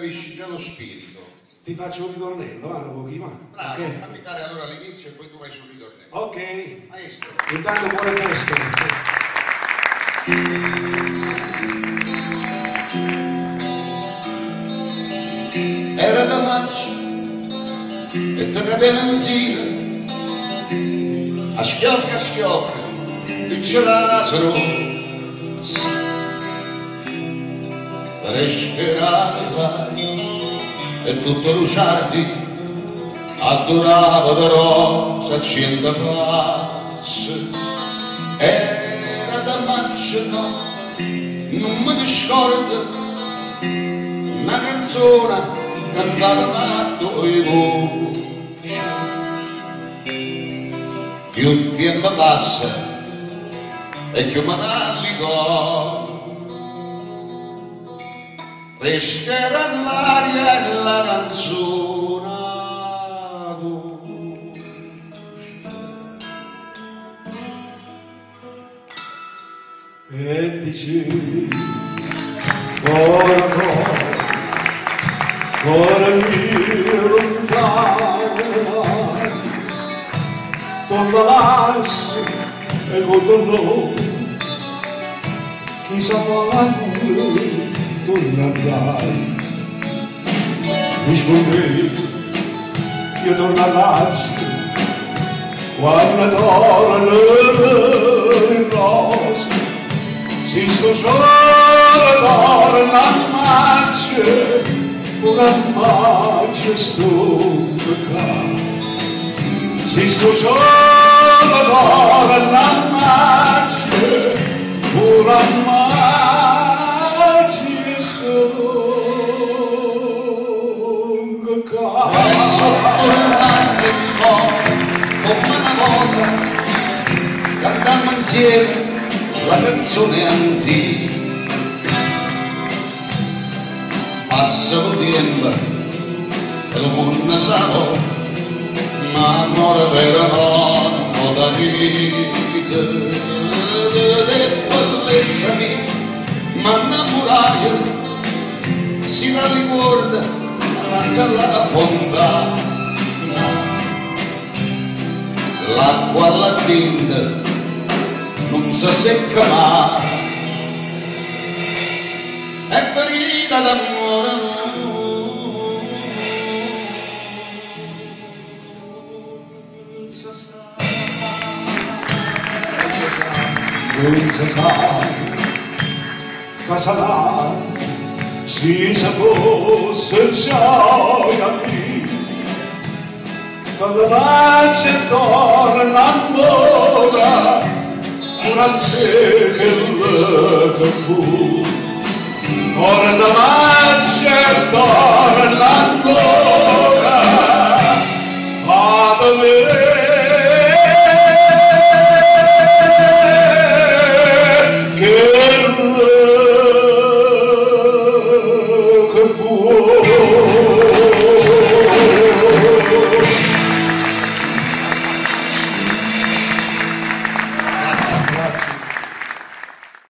capisci già lo spirito. Ti faccio un ritornello, va, un pochino. Bravo, Okay. fammi fare allora all'inizio e poi tu vai sul ritornello. Ok. Maestro. Intanto buone feste. Era da maggio e te cadeva in sila, a schiocca, il gelato rosso. Resterà e tutto Luciardi adorava da rosa accenda passe. Era da maggio, no, non mi discordo una canzone cantata matto e voce. Più tempo passa e più manallico resterà l'aria e la canzone dolce. E dici ora mio lontano torna lasci e con dolore chissà quando tornerai. Rispondi io torno a lasci quando torna il rosso si sto solo torna a marcia una marcia sto peccato si sto solo torna a marcia una marcia sto peccato. Come una volta cantammo insieme la canzone antica. Passa il tempo e il mondo sa, ma amore vero non da vita. E bellezza mia, ma innamoraio si la ricorda innanzi alla fontana. L'acqua alla tinta non si secca mai, è ferita d'amore non si sa, ma sarà si fosse gioia mia quando la c'è torna ancora durante che le fu torna la c'è torna ancora ad me che fu